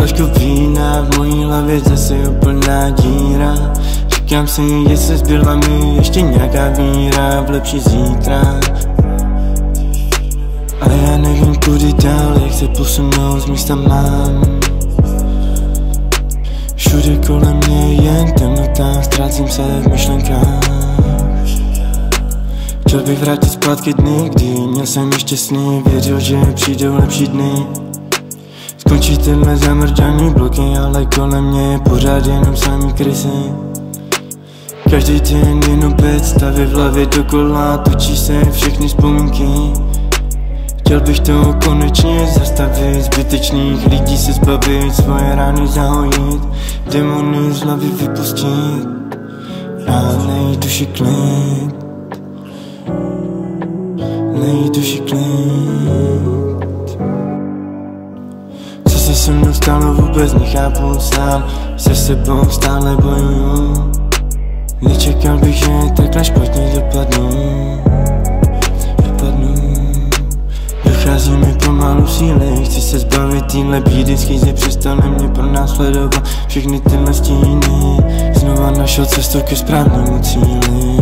flašku vína, v mojí hlavě zase úplná díra. Říkám si, jestli zbyla mi ještě nějaká víra v lepší zítra. A já nevím kudy dál, jak se posunout z místa mám. Všude kolem mě jen temnota, ztrácím se v myšlenkách. Chtěl bych vrátit zpátky dny, kdy měl jsem ještě sny, věřil, že přijdou lepší dny. Skončí tenhle zamrčaný bloky, ale kolem mě pořád jenom samý krysy. Každý den jenom představy v hlavě dokola, točí se všechny vzpomínky. Chtěl bych to konečně zastavit, zbytečných lidí se zbavit, svoje rány zahojit, demony z hlavy vypustit a nej duši klid, nej duši klid. Co se se mnou stalo, vůbec nechápu sám, se sebou stále bojuju. Nečekal bych, že takhle špatně dopadnu. Dochází mi pomalu síly, chci se zbavit týhle bídy, schýze přestane mě pronásledovat všechny tyhle stíny. Znova našel cestu ke správnému cíli.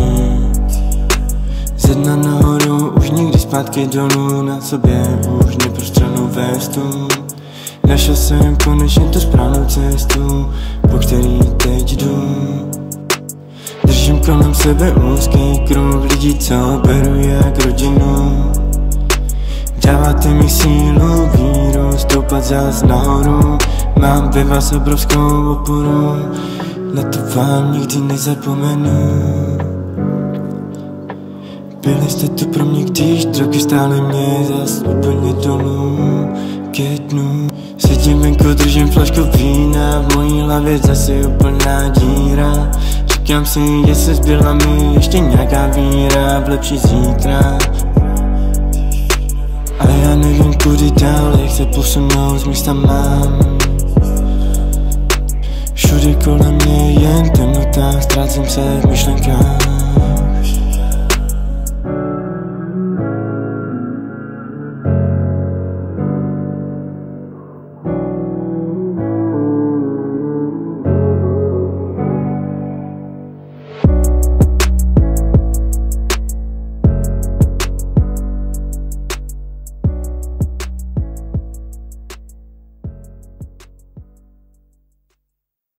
Ze dna nahoru, už nikdy zpátky dolů, na sobě už neprostřelnou vestu. Našel jsem konečně tu správnou cestu, po který teď jdu. Držím kolem sebe úzký kruh lidí, co beru jak rodinu. Dáváte mi sílu, víru, stoupat zás nahoru. Mám ve vás obrovskou oporu, na to vám nikdy nezapomenu. Byli jste tu pro mě, když drogy stály mě zas úplně dolů ke dnu. Sedím venku, držím flašku vína, v mojí hlavě zase úplná díra. Říkám si, jestli zbyla mi ještě nějaká víra v lepší zítra. A já nevím kudy dál, jak se posunout z místa mám. Všude kolem mě jen temnota, ztrácím se v myšlenkách.